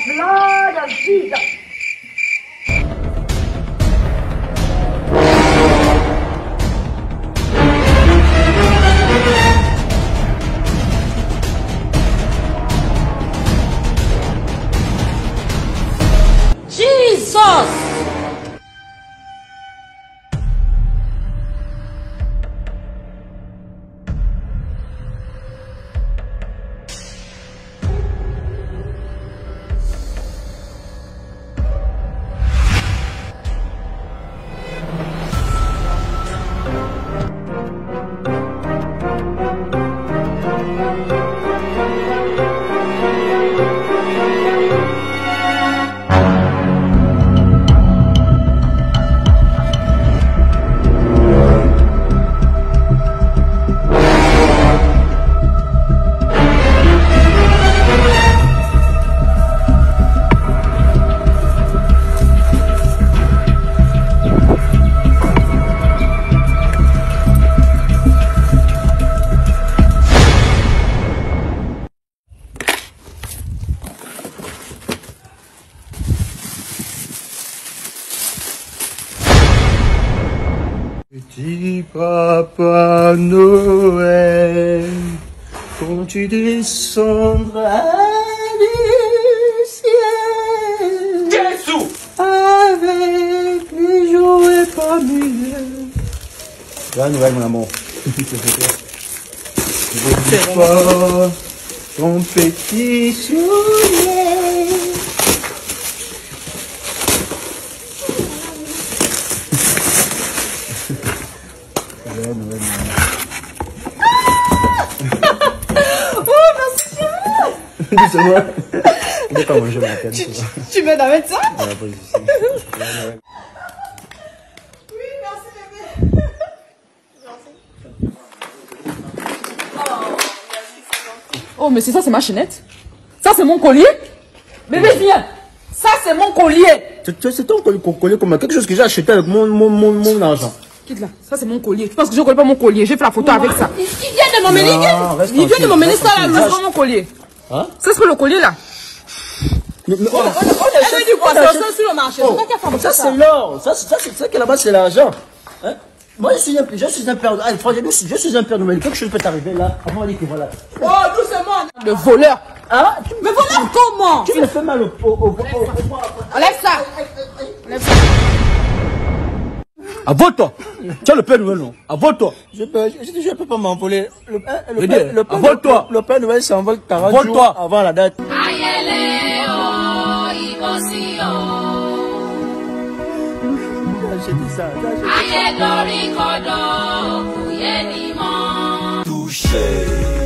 blood of Jesus. Jesus! Petit Papa Noël, quand tu descendras du ciel, Jésus, avec les jouets parmi eux. Joyeux Noël, mon amour. Je pas ton petit soleil. Oh, merci chérie. C'est moi. Je vais pas manger ma peine. Tu veux la mettre ça? Oui, merci bébé. Oh, mais c'est ça, c'est ma chaînette. Ça, c'est mon collier. Bébé, viens. Ça, c'est mon collier. C'est ton collier comme quelque chose que j'ai acheté avec mon argent. Quitte là. Ça, c'est mon collier. Tu penses que je ne connais pas mon collier? J'ai fait la photo avec ça. Il vient de m'emmener. Il vient de m'emmener ça là. C'est mon collier. Hein? Ça, c'est le collier là. On achète du poisson sur le marché. Ça, c'est l'or. Ça, c'est que là-bas, c'est l'argent. Hein? Moi, je suis un père. Allez, franchement, je suis un père Noël. Quelque chose peut t'arriver là. Avant, on dit que voilà. Oh, doucement. Le voleur. Hein? Mais voleur comment? Tu me fais mal au. Enlève ça. Enlève ça. Avole-toi. Tu as le Père Noël, non? Avole-toi. Je peux pas m'envoler. Le Père Noël s'envole 40 jours avant la date. J'ai dit ça. Touché.